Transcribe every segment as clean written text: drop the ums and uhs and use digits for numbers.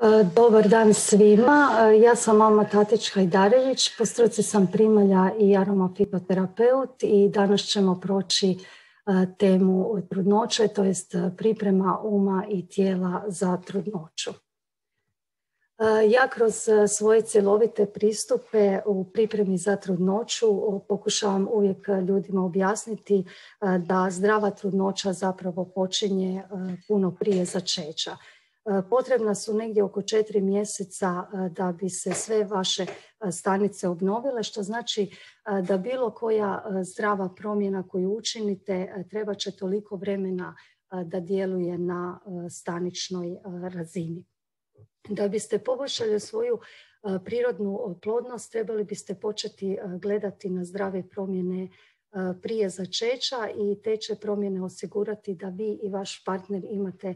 Dobar dan svima. Ja sam Alma Tatić-Hajdarević, po struci sam primalja i aromafitoterapeut i danas ćemo proći temu trudnoće, to jest priprema uma i tijela za trudnoću. Ja kroz svoje cjelovite pristupe u pripremi za trudnoću pokušavam uvijek ljudima objasniti da zdrava trudnoća zapravo počinje puno prije začeća. Potrebna su negdje oko 4 mjeseca da bi se sve vaše stanice obnovile, što znači da bilo koja zdrava promjena koju učinite treba će toliko vremena da djeluje na staničnoj razini. Da biste poboljšali svoju prirodnu plodnost, trebali biste početi gledati na zdrave promjene prije začeća i te će promjene osigurati da vi i vaš partner imate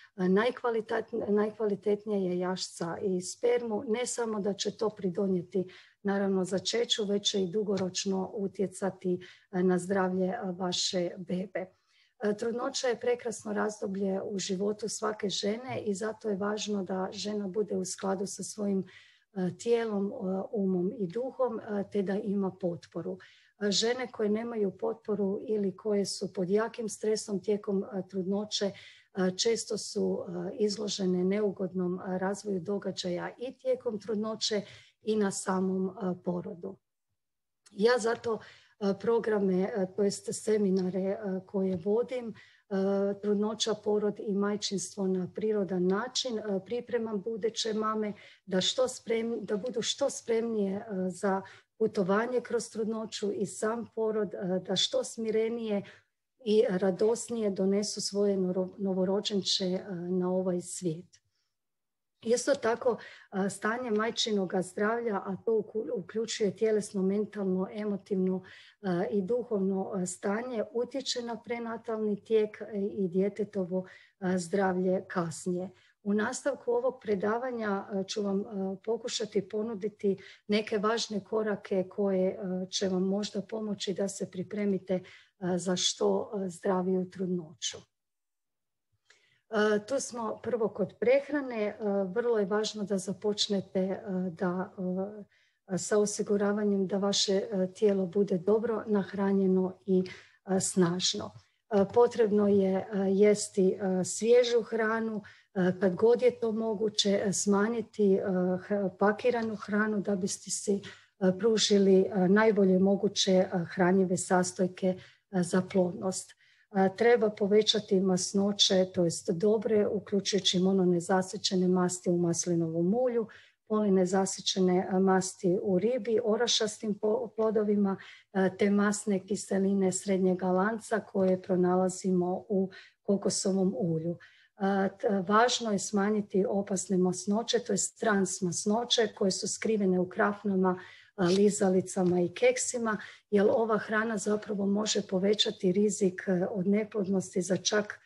najkvalitetnije jašca i spermu. Ne samo da će to pridonijeti naravno začeću, već će i dugoročno utjecati na zdravlje vaše bebe. Trudnoća je prekrasno razdoblje u životu svake žene i zato je važno da žena bude u skladu sa svojim tijelom, umom i duhom, te da ima potporu. Žene koje nemaju potporu ili koje su pod jakim stresom tijekom trudnoće često su izložene neugodnom razvoju događaja i tijekom trudnoće i na samom porodu. Ja zato programe, to jest seminare koje vodim, trudnoća, porod i majčinstvo na prirodan način, pripremam buduće mame da budu što spremnije za putovanje kroz trudnoću i sam porod, da što smirenije i radosnije donesu svoje novorođenče na ovaj svijet. Isto tako, stanje majčinog zdravlja, a to uključuje tjelesno, mentalno, emotivno i duhovno stanje, utječe na prenatalni tijek i djetetovo zdravlje kasnije. U nastavku ovog predavanja ću vam pokušati ponuditi neke važne korake koje će vam možda pomoći da se pripremite za što zdraviju trudnoću. Tu smo prvo kod prehrane. Vrlo je važno da započnete sa osiguravanjem da vaše tijelo bude dobro nahranjeno i snažno. Potrebno je jesti svježu hranu, kad god je to moguće smanjiti pakiranu hranu da biste si pružili najbolje moguće hranjive sastojke za plodnost. Treba povećati masnoće, to jest dobre, uključujući mononezasićene masti u maslinovom ulju, polinezasićene masti u ribi, orašastim plodovima, te masne kiseline srednjega lanca koje pronalazimo u kokosovom ulju. Važno je smanjiti opasne masnoće, to jest trans masnoće koje su skrivene u krafnama, lizalicama i keksima, jer ova hrana zapravo može povećati rizik od neplodnosti za čak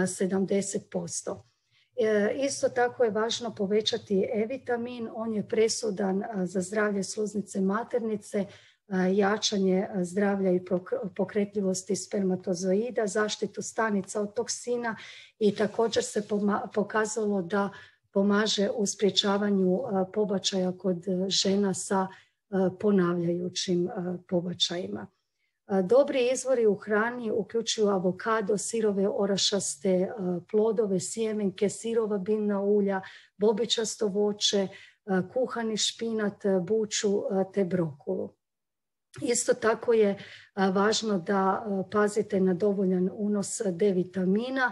70%. Isto tako je važno povećati E-vitamin, on je presudan za zdravlje sluznice maternice, jačanje zdravlja i pokretljivosti spermatozoida, zaštitu stanica od toksina i također se pokazalo da pomaže u sprječavanju pobačaja kod žena sa ponavljajućim pobačajima. Dobri izvori u hrani uključuju avokado, sirove orašaste plodove, sjemenke, sirova biljna ulja, bobičasto voće, kuhani špinat, buču te brokulu. Isto tako je važno da pazite na dovoljan unos D-vitamina.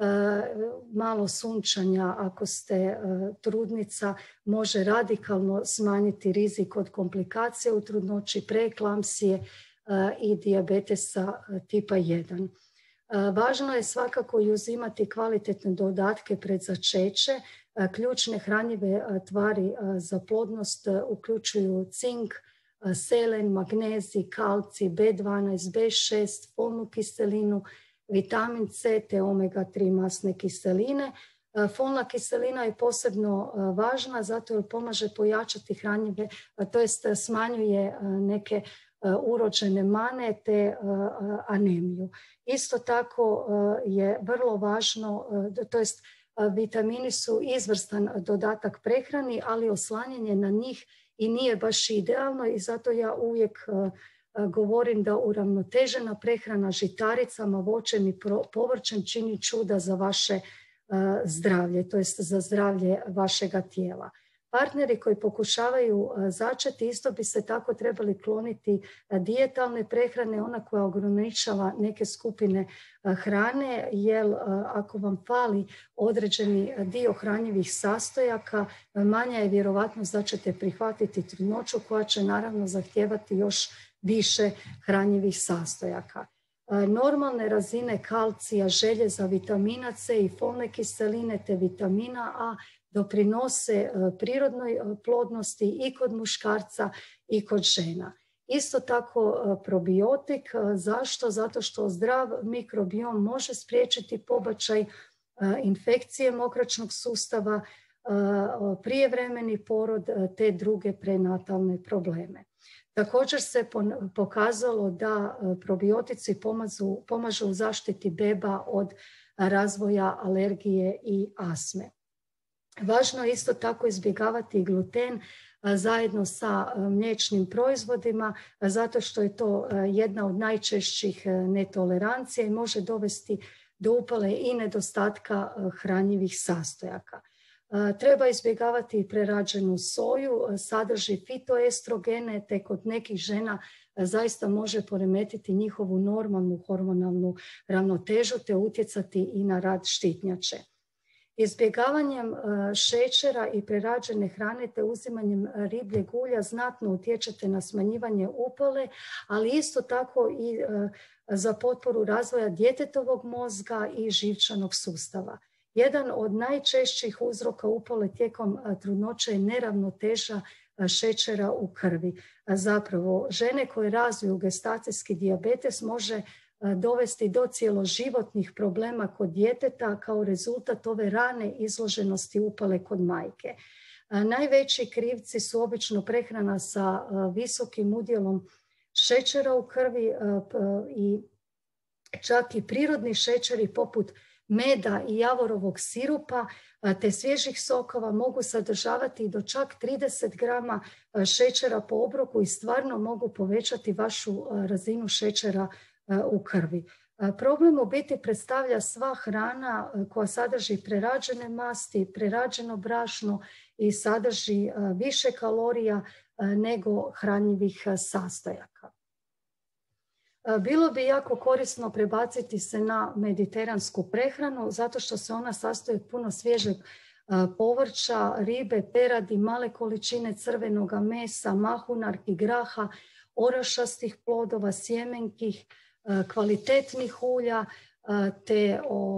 Malo sunčanja ako ste trudnica može radikalno smanjiti rizik od komplikacija u trudnoći, preeklampsije i dijabetesa tipa 1. Važno je svakako i uzimati kvalitetne dodatke pred začeće. Ključne hranjive tvari za plodnost uključuju cink, selen, magnezij, kalcij, B12, B6, folnu kiselinu, vitamin C te omega-3 masne kiseline. Folna kiselina je posebno važna zato jer pomaže pojačati hranjive, to jest smanjuje neke urođene mane te anemiju. Isto tako je vrlo važno, to jest Vitamini su izvrstan dodatak prehrani, ali oslanjanje na njih i nije baš idealno i zato ja uvijek govorim da uravnotežena prehrana žitaricama, voćem i povrćem čini čuda za vaše zdravlje, to jest za zdravlje vašega tijela. Partneri koji pokušavaju začeti isto bi se tako trebali kloniti dijetalne prehrane, ona koja ograničava neke skupine hrane, jer ako vam fali određeni dio hranjivih sastojaka, manja je vjerovatnost da ćete prihvatiti trudnoću koja će naravno zahtijevati još više hranjivih sastojaka. Normalne razine kalcija, željeza, vitamina C i folne kiseline te vitamina A doprinose prirodnoj plodnosti i kod muškarca i kod žena. Isto tako probiotik. Zašto? Zato što zdrav mikrobiom može spriječiti pobačaj, infekcije mokraćnog sustava, prijevremeni porod te druge prenatalne probleme. Također se pokazalo da probiotici pomažu u zaštiti beba od razvoja alergije i astme. Važno je isto tako izbjegavati gluten zajedno sa mliječnim proizvodima, zato što je to jedna od najčešćih netolerancija i može dovesti do upale i nedostatka hranjivih sastojaka. Treba izbjegavati i prerađenu soju, sadrži fitoestrogene, te kod nekih žena zaista može poremetiti njihovu normalnu hormonalnu ravnotežu te utjecati i na rad štitnjače. Izbjegavanjem šećera i prerađene hrane te uzimanjem ribljeg ulja znatno utječete na smanjivanje upale, ali isto tako i za potporu razvoja djetetovog mozga i živčanog sustava. Jedan od najčešćih uzroka upale tijekom trudnoće je neravnoteža šećera u krvi. Zapravo, žene koje razviju gestacijski dijabetes može dovesti do cjeloživotnih problema kod djeteta kao rezultat ove rane izloženosti upale kod majke. Najveći krivci su obično prehrana sa visokim udjelom šećera u krvi i čak i prirodni šećeri poput meda i javorovog sirupa te svježih sokova mogu sadržavati do čak 30 grama šećera po obroku i stvarno mogu povećati vašu razinu šećera u krvi. Problem u biti predstavlja sva hrana koja sadrži prerađene masti, prerađeno brašno i sadrži više kalorija nego hranjivih sastojaka. Bilo bi jako korisno prebaciti se na mediteransku prehranu zato što se ona sastoji od puno svježeg povrća, ribe, peradi, male količine crvenoga mesa, mahunarki, graha, orašastih plodova, sjemenkih, kvalitetnih ulja te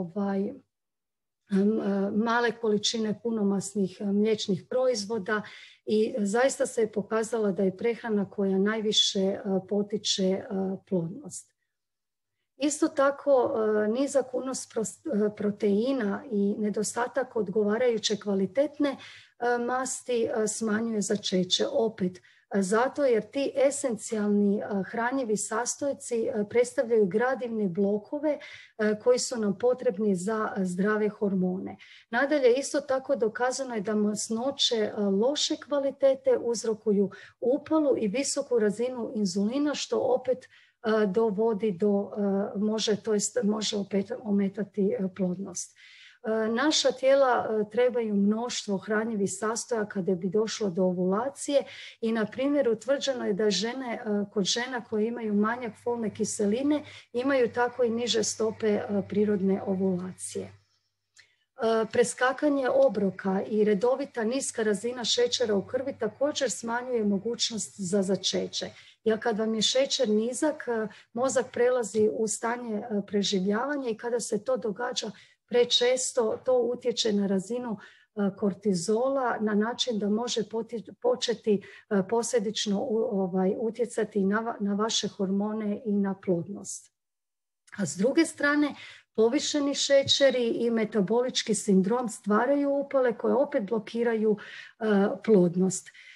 male količine punomasnih mliječnih proizvoda i zaista se je pokazala da je prehrana koja najviše potiče plodnost. Isto tako, nizak unos proteina i nedostatak odgovarajuće kvalitetne masti smanjuje začeće. Opet, zato jer ti esencijalni hranjivi sastojci predstavljaju gradivne blokove koji su nam potrebni za zdrave hormone. Nadalje, isto tako dokazano je da masnoće loše kvalitete uzrokuju upalu i visoku razinu inzulina, što opet dovodi do, može opet ometati plodnost. Naša tijela trebaju mnoštvo hranjivih sastojaka da bi došlo do ovulacije i na primjer utvrđeno je da kod žena koje imaju manjak folne kiseline imaju tako i niže stope prirodne ovulacije. Preskakanje obroka i redovita niska razina šećera u krvi također smanjuje mogućnost za začeće. Jer kad vam je šećer nizak, mozak prelazi u stanje preživljavanja i kada se to događa prečesto, to utječe na razinu kortizola na način da može početi posljedično utjecati na vaše hormone i na plodnost. A s druge strane, povišeni šećeri i metabolički sindrom stvaraju upale koje opet blokiraju plodnost.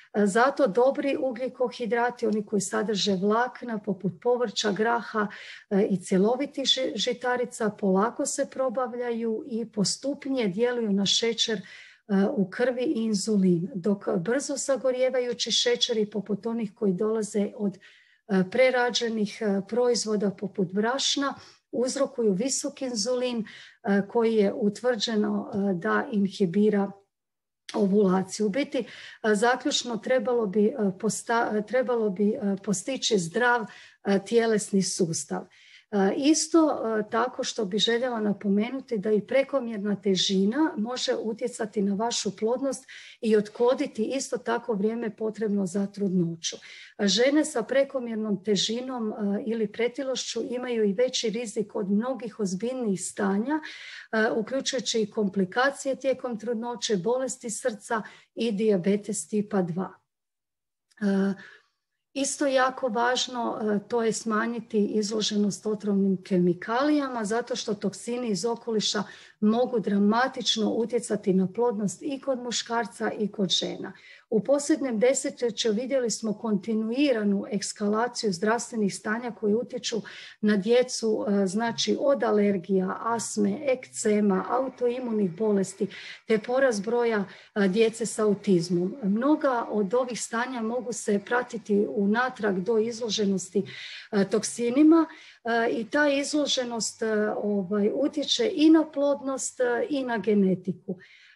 Zato dobri ugljikohidrati, oni koji sadrže vlakna poput povrća, graha i cjelovitih žitarica, polako se probavljaju i postupnije djeluju na šećer u krvi i inzulin, dok brzo sagorijevajući šećeri poput onih koji dolaze od prerađenih proizvoda poput brašna uzrokuju visok inzulin koji je utvrđeno da inhibira ovulaciju. U biti, zaključno trebalo bi postići zdrav tjelesni sustav. Isto tako što bi željela napomenuti da i prekomjerna težina može utjecati na vašu plodnost i odgoditi isto tako vrijeme potrebno za trudnoću. Žene sa prekomjernom težinom ili pretilošću imaju i veći rizik od mnogih ozbiljnijih stanja, uključujući i komplikacije tijekom trudnoće, bolesti srca i dijabetes tipa 2. Isto jako važno, to je smanjiti izloženost otrovnim kemikalijama, zato što toksini iz okoliša mogu dramatično utjecati na plodnost i kod muškarca i kod žena. U posljednjem desetljeću vidjeli smo kontinuiranu eskalaciju zdravstvenih stanja koji utječu na djecu, znači od alergija, astme, ekcema, autoimunih bolesti te porast broja djece s autizmom. Mnoga od ovih stanja mogu se pratiti unatrag do izloženosti toksinima i ta izloženost utječe i na plodnost i na genetiku.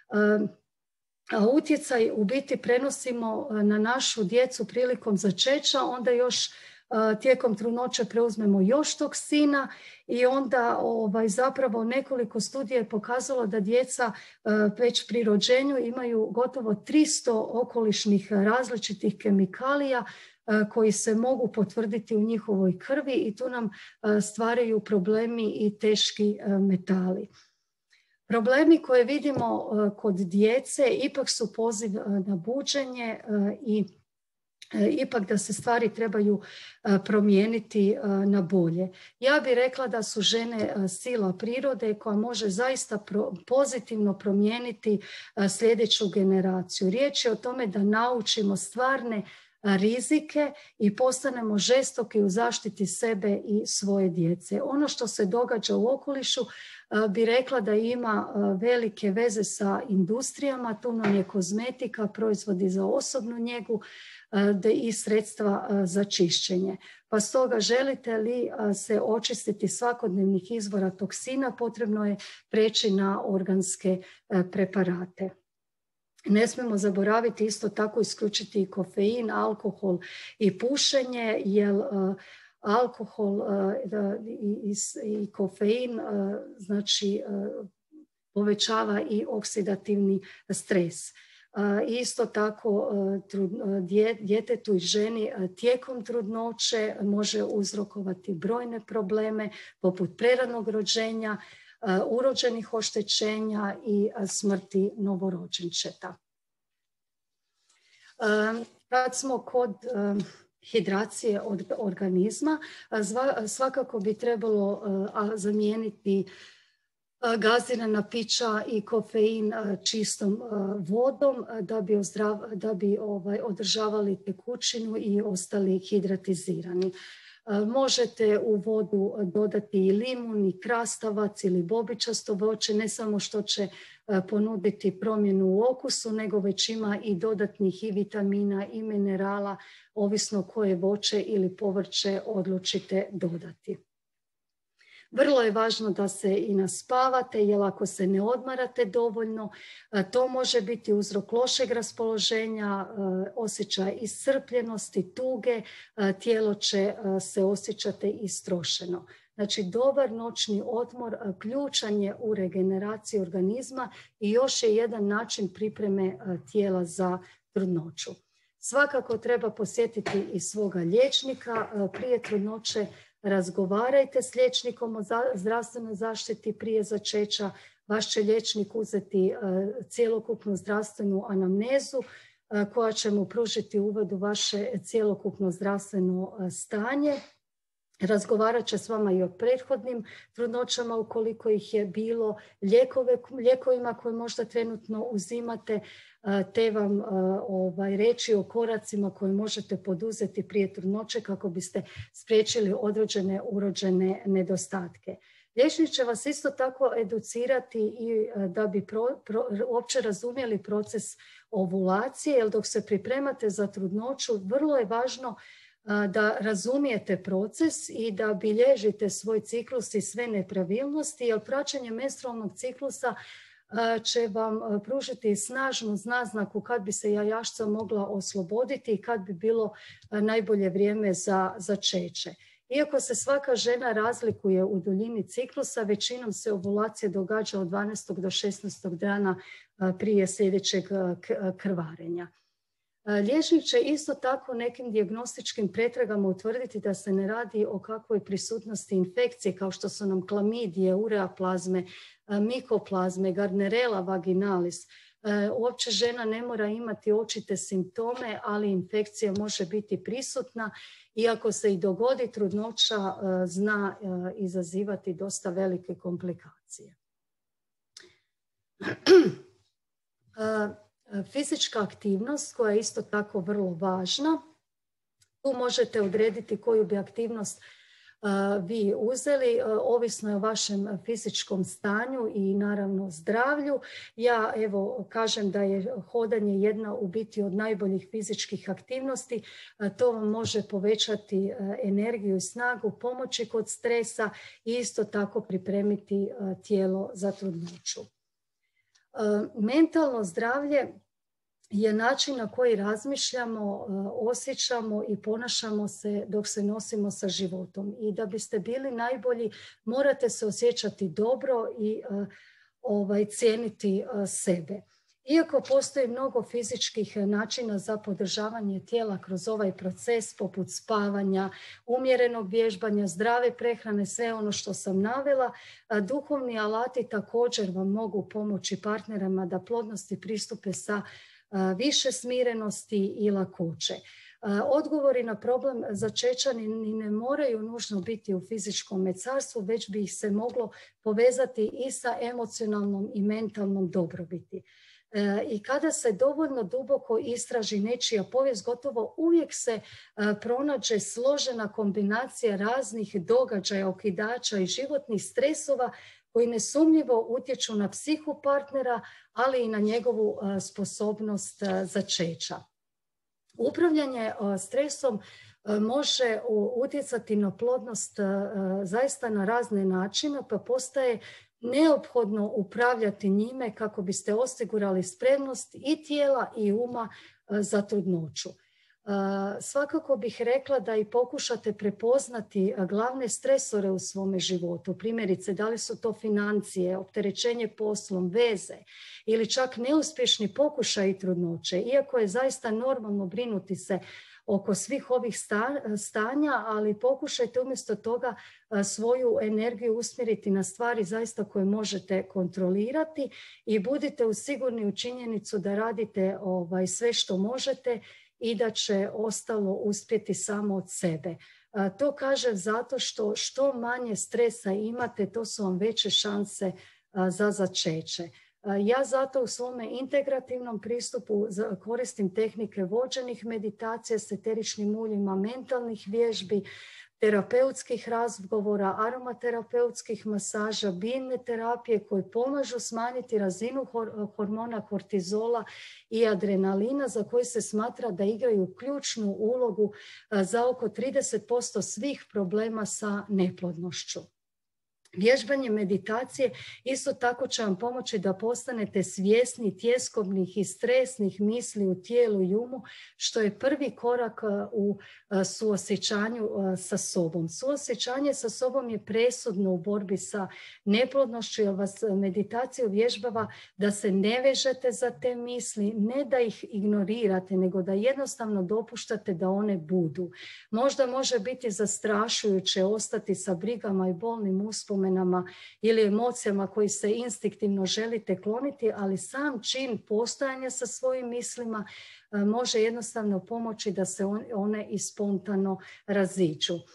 A utjecaj u biti prenosimo na našu djecu prilikom začeća, onda još tijekom trudnoće preuzmemo još toksina i onda zapravo nekoliko studija je pokazalo da djeca već pri rođenju imaju gotovo 300 okolišnih različitih kemikalija koji se mogu potvrditi u njihovoj krvi i tu nam stvaraju problemi i teški metali. Problemi koje vidimo kod djece ipak su poziv na buđenje i ipak da se stvari trebaju promijeniti na bolje. Ja bih rekla da su žene sila prirode koja može zaista pozitivno promijeniti sljedeću generaciju. Riječ je o tome da naučimo stvarne rizike i postanemo žestoki u zaštiti sebe i svoje djece. Ono što se događa u okolišu bi rekla da ima velike veze sa industrijama, tu nam je kozmetika, proizvodi za osobnu njegu i sredstva za čišćenje. Pa stoga želite li se očistiti svakodnevnih izvora toksina, potrebno je preći na organske preparate. Ne smijemo zaboraviti isto tako isključiti i kofein, alkohol i pušenje, jer alkohol i kofein znači povećava i oksidativni stres. Isto tako djetetu i ženi tijekom trudnoće može uzrokovati brojne probleme poput preranog rođenja, urođenih oštećenja i smrti novorođenčeta. Kad smo kod hidracije organizma, svakako bi trebalo zamijeniti gazirana pića i kofein čistom vodom da bi održavali tekućinu i ostali hidratizirani. Možete u vodu dodati i limun, i krastavac ili bobičasto voće, ne samo što će ponuditi promjenu u okusu, nego već ima i dodatnih i vitamina i minerala, ovisno koje voće ili povrće odlučite dodati. Vrlo je važno da se i naspavate, jer ako se ne odmarate dovoljno, to može biti uzrok lošeg raspoloženja, osjećaja iscrpljenosti, tuge, tijelo će se osjećati istrošeno. Znači, dobar noćni odmor ključan je u regeneraciji organizma i još je jedan način pripreme tijela za trudnoću. Svakako treba posjetiti i svoga liječnika prije trudnoće. Razgovarajte s liječnikom o zdravstvenoj zaštiti prije začeća. Vaš će liječnik uzeti cjelokupnu zdravstvenu anamnezu koja će mu pružiti uvod u vaše cjelokupno zdravstveno stanje. Razgovarat će s vama i o prethodnim trudnoćama ukoliko ih je bilo, lijekovima koje možda trenutno uzimate, te vam reći o koracima koje možete poduzeti prije trudnoće kako biste spriječili određene urođene nedostatke. Liječnik će vas isto tako educirati i da bi uopće razumjeli proces ovulacije, jer dok se pripremate za trudnoću, vrlo je važno da razumijete proces i da bilježite svoj ciklus i sve nepravilnosti, jer praćenje menstrualnog ciklusa će vam pružiti snažnu naznaku kad bi se jajašca mogla osloboditi i kad bi bilo najbolje vrijeme za začeće. Iako se svaka žena razlikuje u duljini ciklusa, većinom se ovulacija događa od 12. do 16. dana prije sljedećeg krvarenja. Liječnik će isto tako nekim dijagnostičkim pretragama utvrditi da se ne radi o kakvoj prisutnosti infekcije kao što su nam klamidije, ureaplazme, mikoplazme, gardnerella vaginalis. Uopće žena ne mora imati očite simptome, ali infekcija može biti prisutna i ako se i dogodi trudnoća, zna izazivati dosta velike komplikacije. Fizička aktivnost koja je isto tako vrlo važna. Tu možete odrediti koju bi aktivnost vi uzeli, ovisno je o vašem fizičkom stanju i naravno zdravlju. Ja evo kažem da je hodanje jedna u biti od najboljih fizičkih aktivnosti. To vam može povećati energiju i snagu, pomoći kod stresa i isto tako pripremiti tijelo za trudnoću. Mentalno zdravlje je način na koji razmišljamo, osjećamo i ponašamo se dok se nosimo sa životom. I da biste bili najbolji, morate se osjećati dobro i cijeniti sebe. Iako postoji mnogo fizičkih načina za podržavanje tijela kroz ovaj proces, poput spavanja, umjerenog vježbanja, zdrave prehrane, sve ono što sam navela, duhovni alati također vam mogu pomoći partnerama da plodnosti pristupe sa više smirenosti i lakoće. Odgovori na problem začeća ni ne moraju nužno biti u fizičkom carstvu, već bi ih se moglo povezati i sa emocionalnom i mentalnom dobrobiti. I kada se dovoljno duboko istraži nečija povijest, gotovo uvijek se pronađe složena kombinacija raznih događaja, okidača i životnih stresova koji nesumnjivo utječu na psihu partnera, ali i na njegovu sposobnost začeća. Upravljanje stresom može utjecati na plodnost zaista na razne načine, pa postaje neophodno upravljati njime kako biste osigurali spremnost i tijela i uma za trudnoću. Svakako bih rekla da i pokušate prepoznati glavne stresore u svome životu. Primjerice, da li su to financije, opterećenje poslom, veze ili čak neuspješni pokušaji trudnoće. Iako je zaista normalno brinuti se oko svih ovih stanja, ali pokušajte umjesto toga svoju energiju usmjeriti na stvari zaista koje možete kontrolirati i budite sigurni u činjenicu da radite sve što možete i da će ostalo uspjeti samo od sebe. To kažem zato što manje stresa imate, to su vam veće šanse za začeće. Ja zato u svome integrativnom pristupu koristim tehnike vođenih meditacija s eteričnim uljima, mentalnih vježbi, terapeutskih razgovora, aromaterapeutskih masaža, biljne terapije koje pomažu smanjiti razinu hormona kortizola i adrenalina za koje se smatra da igraju ključnu ulogu za oko 30% svih problema sa neplodnošću. Vježbanje meditacije isto tako će vam pomoći da postanete svjesni tjeskobnih i stresnih misli u tijelu i umu, što je prvi korak u suosjećanju sa sobom. Suosjećanje sa sobom je presudno u borbi sa neplodnošću, jer vas meditacija uvježbava da se ne vežete za te misli, ne da ih ignorirate, nego da jednostavno dopuštate da one budu. Možda može biti zastrašujuće ostati sa brigama i bolnim uspomenama ili emocijama koji se instinktivno želite kloniti, ali sam čin postojanja sa svojim mislima može jednostavno pomoći da se one i spontano raziđu.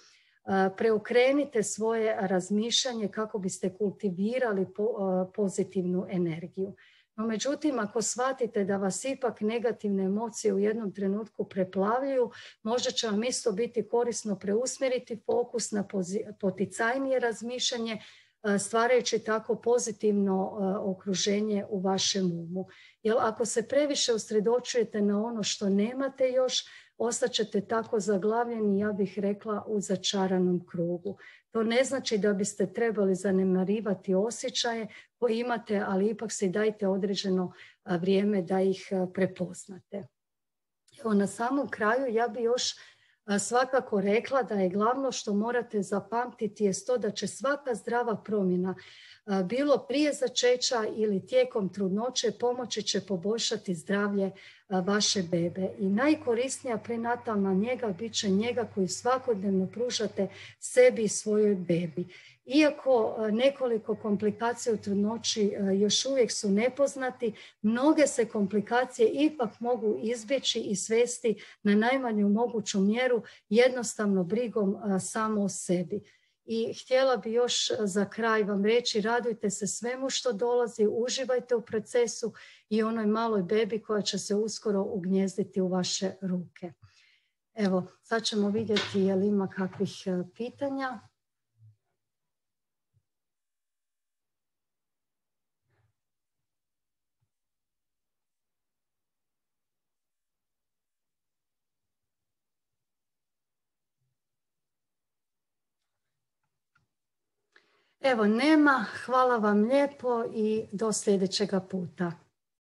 Preokrenite svoje razmišljanje kako biste kultivirali pozitivnu energiju. No međutim, ako shvatite da vas ipak negativne emocije u jednom trenutku preplavljuju, možda će vam isto biti korisno preusmjeriti fokus na poticajnije razmišljanje, stvarajući tako pozitivno okruženje u vašem umu. Jer ako se previše usredočujete na ono što nemate još, ostaćete tako zaglavljeni, ja bih rekla, u začaranom krugu. To ne znači da biste trebali zanemarivati osjećaje koje imate, ali ipak si dajte određeno vrijeme da ih prepoznate. Evo, na samom kraju ja bih još svakako rekla da je glavno što morate zapamtiti je to da će svaka zdrava promjena, bilo prije začeća ili tijekom trudnoće, pomoći će poboljšati zdravlje vaše bebe. I najkorisnija prenatalna njega bit će njega koju svakodnevno pružate sebi i svojoj bebi. Iako nekoliko komplikacija u trudnoći još uvijek su nepoznati, mnoge se komplikacije ipak mogu izbjeći i svesti na najmanju moguću mjeru jednostavno brigom samo o sebi. I htjela bi još za kraj vam reći, radujte se svemu što dolazi, uživajte u procesu i onoj maloj bebi koja će se uskoro ugnjezditi u vaše ruke. Evo, sad ćemo vidjeti je li ima kakvih pitanja. Evo, nema. Hvala vam lijepo i do sljedećega puta.